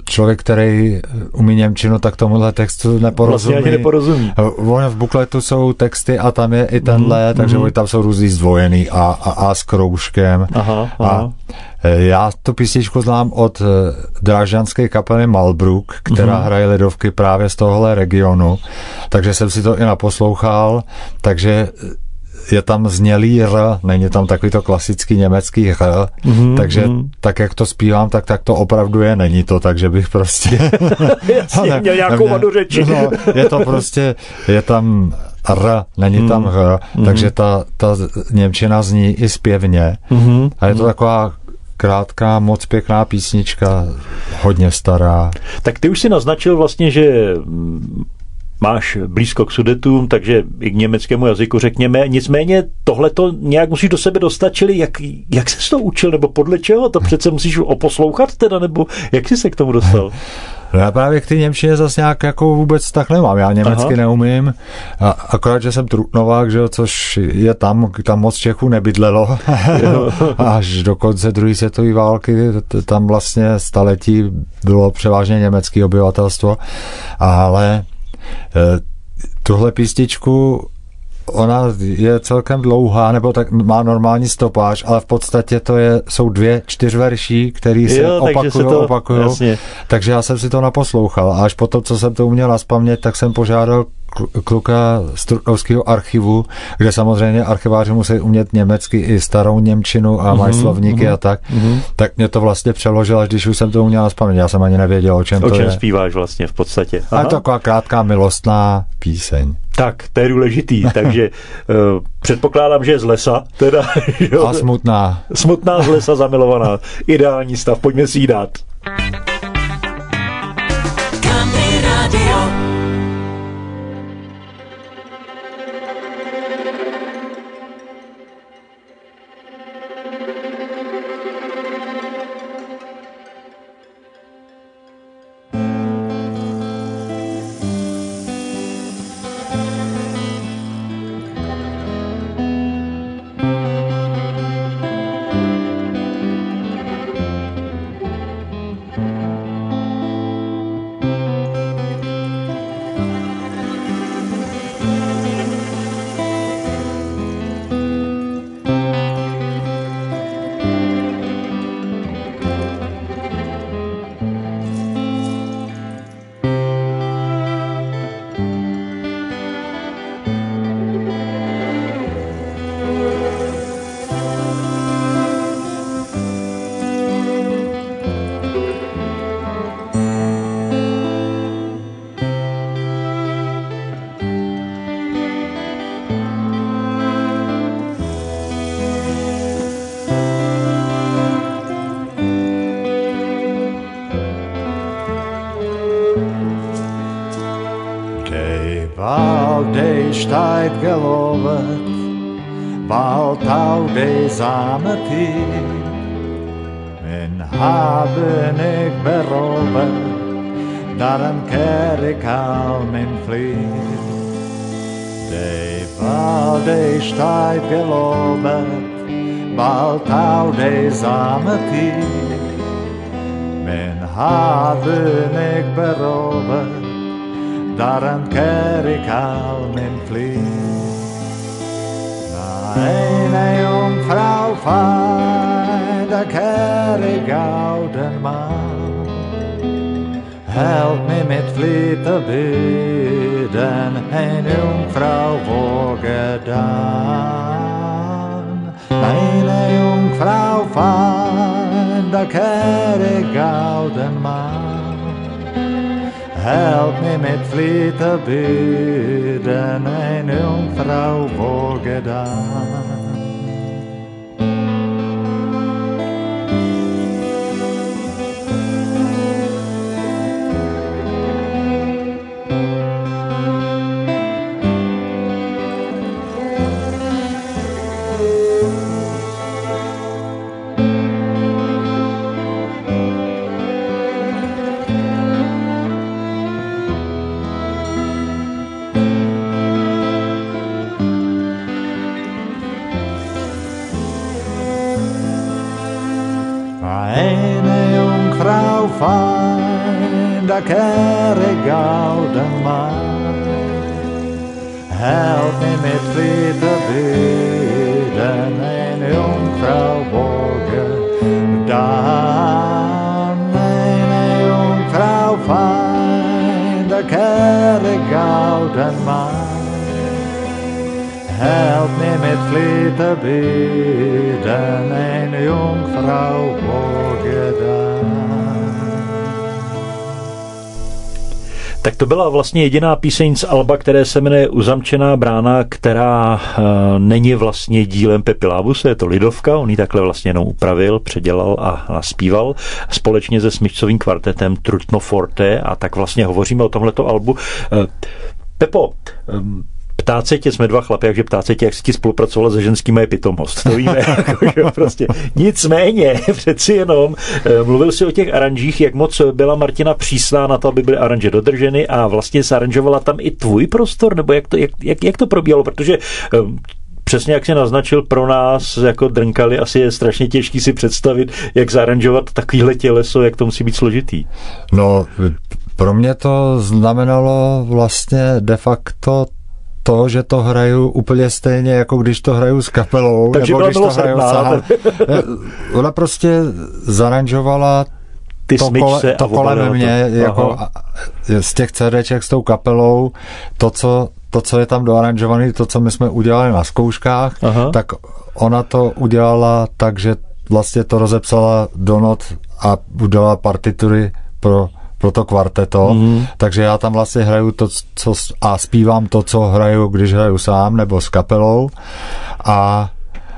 D: člověk, který umí němčinu, tak tomuhle textu neporozumí.
C: Vlastně ani neporozumí.
D: V bukletu jsou texty a tam je i tenhle, takže tam jsou různý zdvojený a s kroužkem.
C: Aha.
D: A já tu písničku znám od drážďanské kapely Malbrook, která hraje lidovky právě z tohohle regionu, takže jsem si to i naposlouchal, takže je tam znělý R, není tam takový to klasický německý R, takže tak, jak to zpívám, tak to opravdu je, není to, takže bych prostě...
C: Jasně, měl nějakou vadu řeči.
D: No, je to prostě, je tam R, není tam R, takže ta němčina zní i zpěvně a je to taková krátká, moc pěkná písnička, hodně stará.
C: Tak ty už si naznačil vlastně, že máš blízko k Sudetům, takže i k německému jazyku řekněme. Nicméně tohle to nějak musíš do sebe dostat, čili jak jsi to učil, nebo podle čeho? To přece musíš oposlouchat teda, nebo jak jsi se k tomu dostal?
D: No já právě k ty němčině zase nějak jako vůbec tak nemám. Já německy neumím, akorát, že jsem Trutnovák, že jo, což je tam moc Čechů nebydlelo. Až do konce druhé světové války, tam vlastně staletí bylo převážně německé obyvatelstvo, ale tuhle písničku, ona je celkem dlouhá, nebo tak má normální stopáž, ale v podstatě jsou 2 čtyřverší, které se opakují. Takže já jsem si to naposlouchal a až potom, co jsem to uměl nazpamět, tak jsem požádal kluka z Trutnovského archivu, kde samozřejmě archiváři musí umět německy i starou němčinu a mají slovníky a tak. Tak mě to vlastně přeložilo, až když už jsem to uměl nazpamět. Já jsem ani nevěděl, o čem to je.
C: O čem zpíváš vlastně v podstatě.
D: A je to taková krátká milostná píseň.
C: Tak, to je důležitý, takže předpokládám, že je z lesa. Teda,
D: a smutná.
C: Smutná z lesa zamilovaná. Ideální stav, pojďme si jí dát.
E: Country Radio.
B: Steigt gelovet, bald oude zameti, men haben ik beroven, daarom keer ik al mijn vlieg. De balde steigt gelovet, bald oude zameti, men haben ik beroven, daarom keer ik al mijn vlieg. Na eine Jungfrau fein, da keer ik ouden man. Help me met vlieg te bidden, een Jungfrau voorgedaan. Eine Jungfrau fein, da keer ik ouden man. Help me met vlieg te bidden, een Jungfrau voorgedaan. Eine Jungfrau fein, da carry out and mine. Help me mit Frieden bidden, en Jungfrau våge dan, en Jungfrau fein, da carry out and mine. Help me mit Frieden bidden, en Jungfrau våge dan.
C: Tak to byla vlastně jediná píseň z alba, které se jmenuje Uzamčená brána, která není vlastně dílem Pepi Lávuse, je to lidovka, on ji takhle vlastně jenom upravil, předělal a naspíval společně se smyčcovým kvartetem Trutno Forte, a tak vlastně hovoříme o tomhleto albu. Pepo, ptát se tě, jsme dva chlapi, takže ptát se tě, jak jsi ti spolupracovala se ženskými je pitomost. To víme, jako, prostě. Nicméně, přeci jenom, mluvil jsi o těch aranžích, jak moc byla Martina přísná na to, aby byly aranže dodrženy, a vlastně zaranžovala tam i tvůj prostor, nebo jak to probíhalo, protože přesně jak jsi naznačil, pro nás jako drnkali asi je strašně těžký si představit, jak zaranžovat takovýhle těleso, jak to musí být složitý.
D: No, pro mě to znamenalo vlastně de facto to, že to hraju úplně stejně, jako když to hraju s kapelou,
C: takže
D: nebo když to hraju sám. Ona prostě zaranžovala
C: ty
D: to kolem mě, jako z těch CDček s tou kapelou, to, co je tam doaranžované, to, co my jsme udělali na zkouškách, tak ona to udělala tak, že vlastně to rozepsala do not a udělala partitury pro to kvarteto, takže já tam vlastně hraju to, a zpívám to, co hraju, když hraju sám nebo s kapelou, a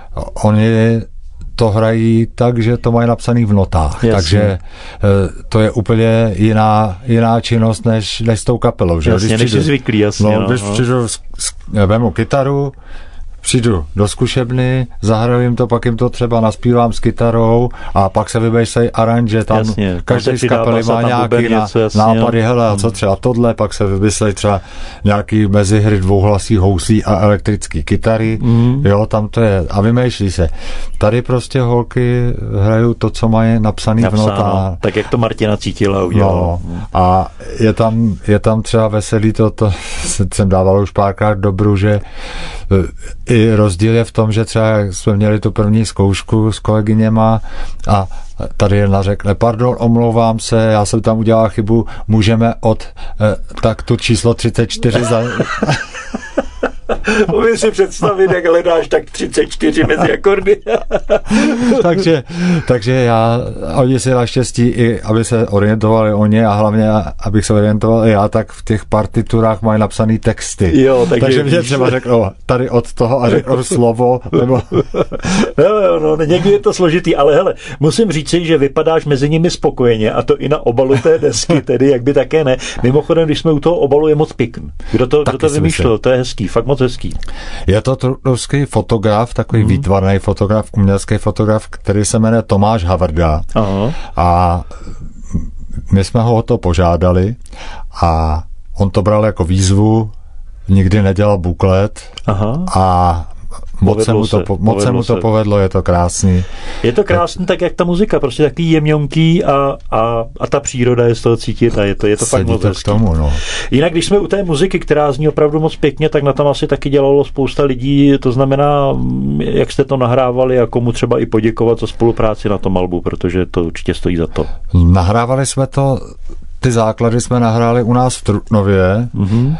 D: oni to hrají tak, že to mají napsaný v notách. Jasně. Takže to je úplně jiná činnost, než s tou kapelou. Že?
C: Jasně, než jsi zvyklý, jasně.
D: Když přijdu, vemu kytaru, přijdu do zkušebny, zahraju jim to, pak jim to třeba naspívám s kytarou a pak se vymýšlejí aranže, tam jasně, každý z kapely má nějaký nápady, hele, a co třeba tohle, pak se vymyslej třeba nějaký mezihry dvouhlasí housí a elektrický kytary, jo, tam to je, a vymýšlí se. Tady prostě holky hrajou to, co mají napsaný v notách.
C: Tak jak to Martina cítila, udělala.
D: No, a je tam třeba veselý, to jsem dával už párkrát dobru, že i rozdíl je v tom, že třeba jsme měli tu první zkoušku s kolegyněma a tady jedna řekne, pardon, omlouvám se, já jsem tam udělal chybu, můžeme od taktu číslo 34
C: Umím si představit, jak hledáš tak 34 mezi akordy.
D: takže oni si naštěstí, i aby se orientovali oni a hlavně, abych se orientoval i já, tak v těch partiturách mají napsaný texty.
C: Jo,
D: takže mě třeba řekl, tady od toho a řekl slovo, nebo...
C: No, někdy je to složitý, ale hele, musím říci, že vypadáš mezi nimi spokojeně, a to i na obalu té desky, tedy jak by také ne. Mimochodem, když jsme u toho obalu, je moc pěkný. Kdo to vymýšlel? To je hezký, fakt moc hezký.
D: Je to trutnovský fotograf, takový výtvarný fotograf, umělecký fotograf, který se jmenuje Tomáš Havrda. Aha. A my jsme ho o to požádali a on to bral jako výzvu, nikdy nedělal buklet. Aha. A moc se mu to povedlo, je to krásný.
C: Je to krásný, tak jak ta muzika, prostě takový jemňonký a ta příroda je z toho cítit a je to fakt moc hezký.
D: No.
C: Jinak, když jsme u té muziky, která zní opravdu moc pěkně, tak na tom asi taky dělalo spousta lidí, to znamená, jak jste to nahrávali a komu třeba i poděkovat za spolupráci na tom albu, protože to určitě stojí za to.
D: Nahrávali jsme to, ty základy jsme nahráli u nás v Trutnově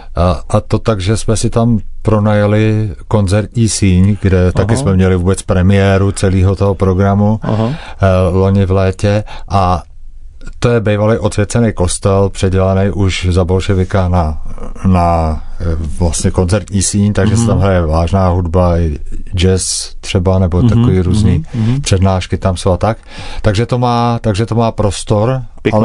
D: a to tak, že jsme si tam pronajeli koncertní síň, kde taky jsme měli vůbec premiéru celého toho programu loni v létě, a to je bývalý odsvěcený kostel, předělaný už za bolševika na vlastně koncertní síň, takže se tam hraje vážná hudba, i jazz třeba, nebo takový různý přednášky tam jsou a tak. Takže to má prostor,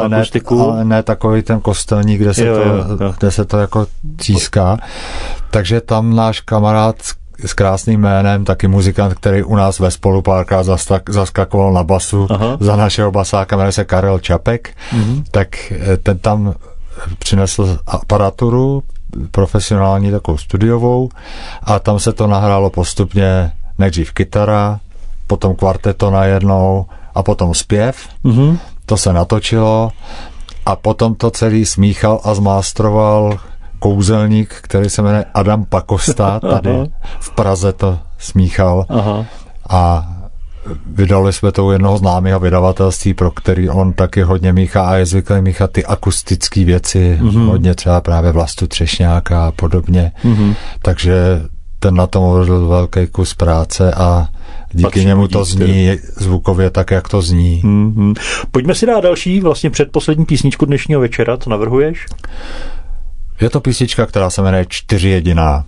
D: ale ne takový ten kostelní, kde se to jako tříská. Takže tam náš kamarád s krásným jménem, taky muzikant, který u nás ve spolu párkrát zaskakoval na basu za našeho basáka, jmenuje se Karel Čapek, tak ten tam přinesl aparaturu profesionální, takovou studiovou, a tam se to nahrálo postupně, nejdřív kytara, potom kvarteto najednou a potom zpěv. To se natočilo, A potom to celý smíchal a zmástroval kouzelník, který se jmenuje Adam Pakosta, tady v Praze to smíchal. Aha. A vydali jsme to u jednoho známého vydavatelství, pro který on taky hodně míchá a je zvyklý míchat ty akustické věci, hodně třeba právě Vlastu Třešňáka a podobně. Takže ten na tom odvedl velký kus práce a díky němu to zní zvukově tak, jak to zní.
C: Pojďme si dát další, vlastně předposlední písničku dnešního večera, co navrhuješ?
D: Je to písnička, která se jmenuje 4 jediná.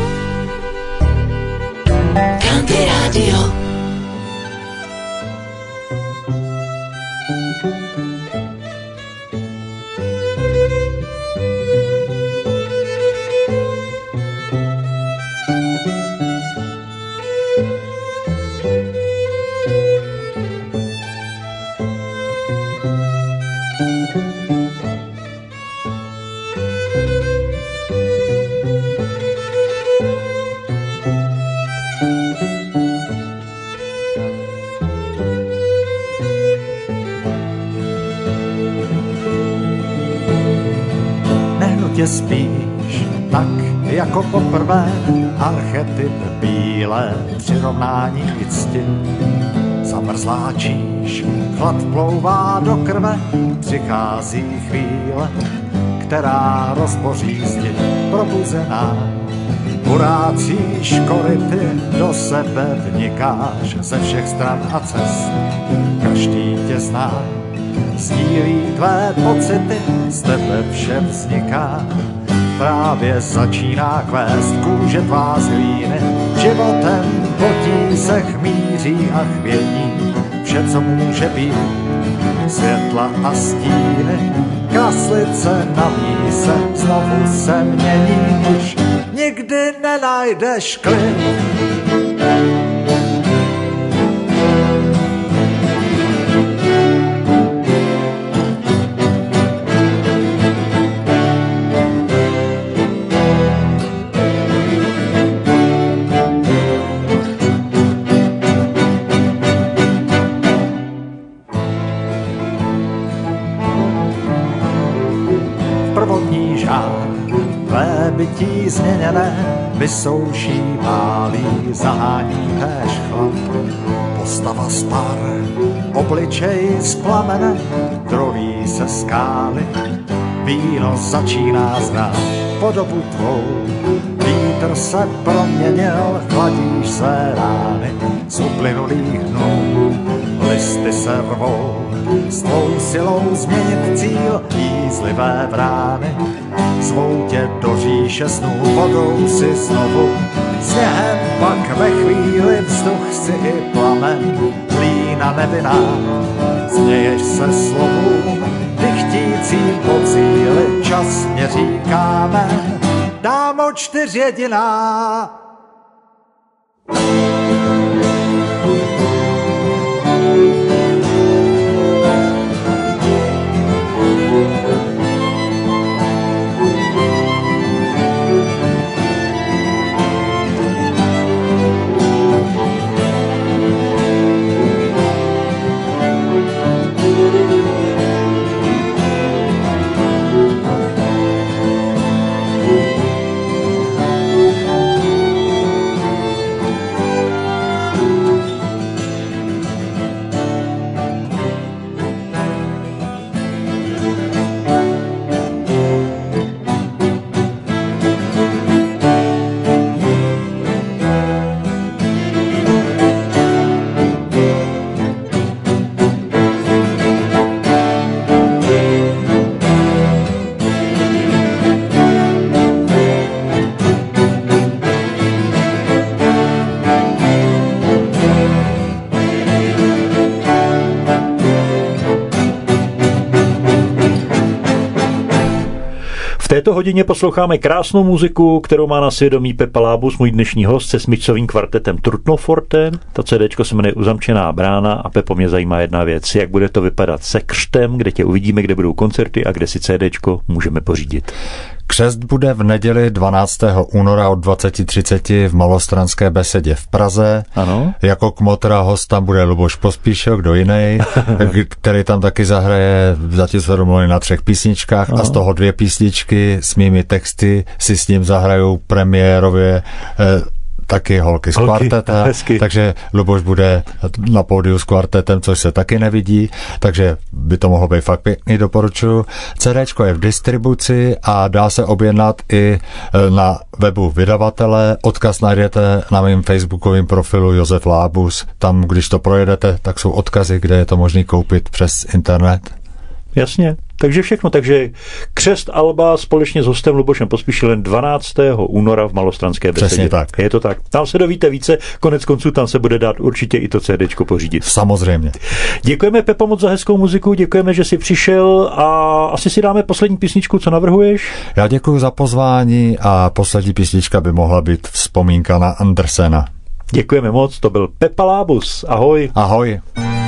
E: Country Radio.
B: Spíš tak jako poprvé, archetyp bílé, přirovnání k cti. Zamrzlá číš, chlad plouvá do krve, přichází chvíle, která rozboří zdi. Probuzená, urácíš koryty, do sebe vnikáš ze všech stran a cest. Každý tě zná, sdílí tvé pocity, z tebe vše vzniká. Právě začíná kvést kůže tvá z hlíny, životem potí se chmíří a chvění. Vše, co může být, světla a stíny, kraslice na míse znovu se mění, už nikdy nenajdeš klid. Bytí změněné, vysouší, pálí, zahání též chlad. Postava spar, obličej z plamene, droví se skály, víno začíná znát podobu tvou. Vítr se proměnil, chladíš své rány, z uplynulých dnů listy se rvou. S tvou silou změnit cíl, jízlivé brány, zvou tě do říše snů, vodou si znovu. Sněhem pak ve chvíli vzduch si i plamen, hlína nevinná, směješ se slovům, dychtícím po cíli, čas mě říkáme, dámo 4 jediná.
C: V této hodině posloucháme krásnou muziku, kterou má na svědomí Pepa Lábus, můj dnešní host se smyčcovým kvartetem Trutnoforte. To CDčko se jmenuje Uzamčená brána a Pepo, mě zajímá jedna věc, jak bude to vypadat se křtem, kde tě uvidíme, kde budou koncerty a kde si CDčko můžeme pořídit.
D: Křest bude v neděli 12. února od 20:30 v Malostranské besedě v Praze.
C: Ano.
D: Jako kmotra host tam bude Luboš Pospíšil, kdo jiný, který tam taky zahraje, zatím se domluvili na 3 písničkách a z toho 2 písničky s mými texty si s ním zahrajou premiérově taky holky z kvarteta, takže Luboš bude na pódiu s kvartetem, což se taky nevidí, takže by to mohlo být fakt pěkný, doporučuji. CDčko je v distribuci a dá se objednat i na webu vydavatele. Odkaz najdete na mém facebookovém profilu Josef Lábus. Tam, když to projedete, tak jsou odkazy, kde je to možné koupit přes internet.
C: Jasně, takže všechno. Takže křest alba společně s hostem Lubošem Pospíšilem 12. února v Malostranské besedě.
D: Přesně tak.
C: Je to tak. Tam se dovíte více, konec konců tam se bude dát určitě i to CDčko pořídit.
D: Samozřejmě.
C: Děkujeme, Pepo, moc za hezkou muziku, děkujeme, že jsi přišel a asi si dáme poslední písničku, co navrhuješ?
D: Já děkuji za pozvání a poslední písnička by mohla být vzpomínka na Andersena.
C: Děkujeme moc, to byl Pepa Lábus. Ahoj.
D: Ahoj.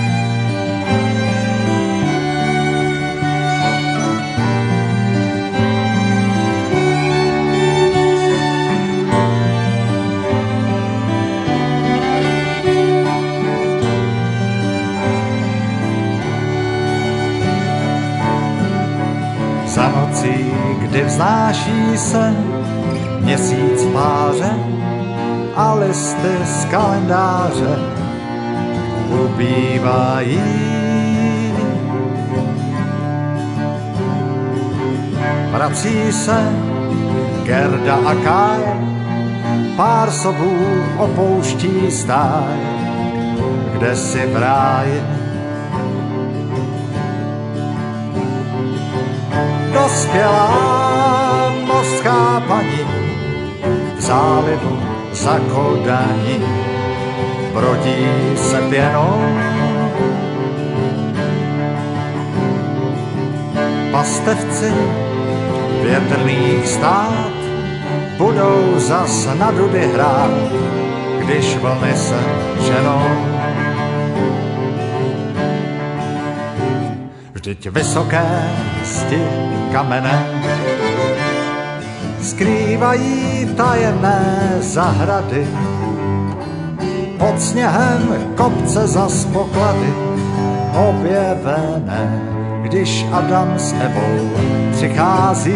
B: Za nocí, kdy vznáší se měsíc páře a listy z kalendáře ubývají. Vrací se Gerda a Kaj, pár sobů opouští stáj, kde si v ráji. Dospělá mořská paní v zálivu za Kodaní brodí se pěnou. Pastevci větrných stát budou zas na duby hrát, když vlny se ženou. Vždyť vysoké zdi kamenné skrývají tajemné zahrady, pod sněhem kopce zas poklady objevené, když Adam s Evou přichází.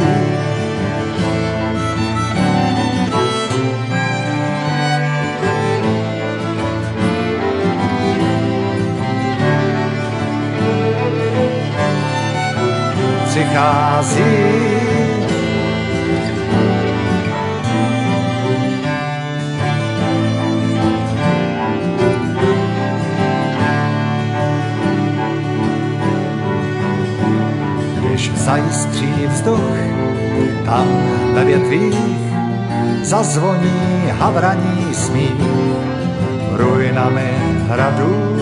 B: Přichází. Když zajiskří vzduch, tam ve větvích zazvoní havraní smích ruinami hradů.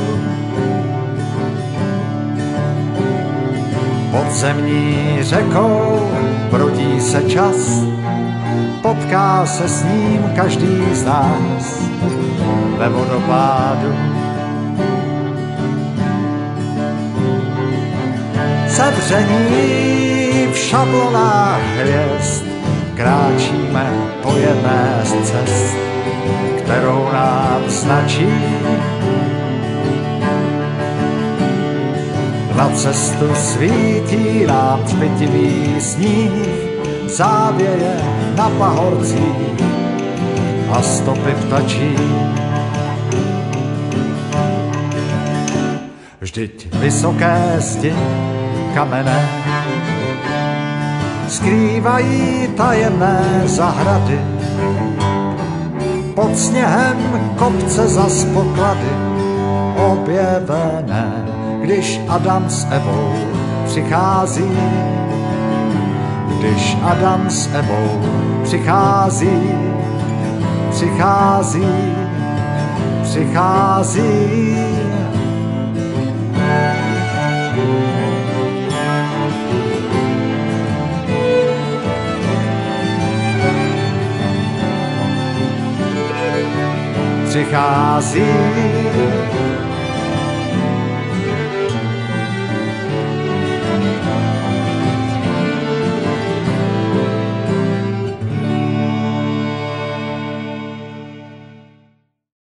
B: Podzemní řekou brodí se čas, potká se s ním každý z nás ve vodopádu. Sevření v šablonách hvězd kráčíme po jedné z cest, kterou nám značí. Na cestu svítí nám třpitivý sníh, závěje na pahorcích a stopy ptačí. Vždyť vysoké zdi kamenné skrývají tajemné zahrady, pod sněhem kopce zas poklady objevené, když Adam s Evou přichází. Když Adam s Evou přichází, přichází, přichází. Přichází.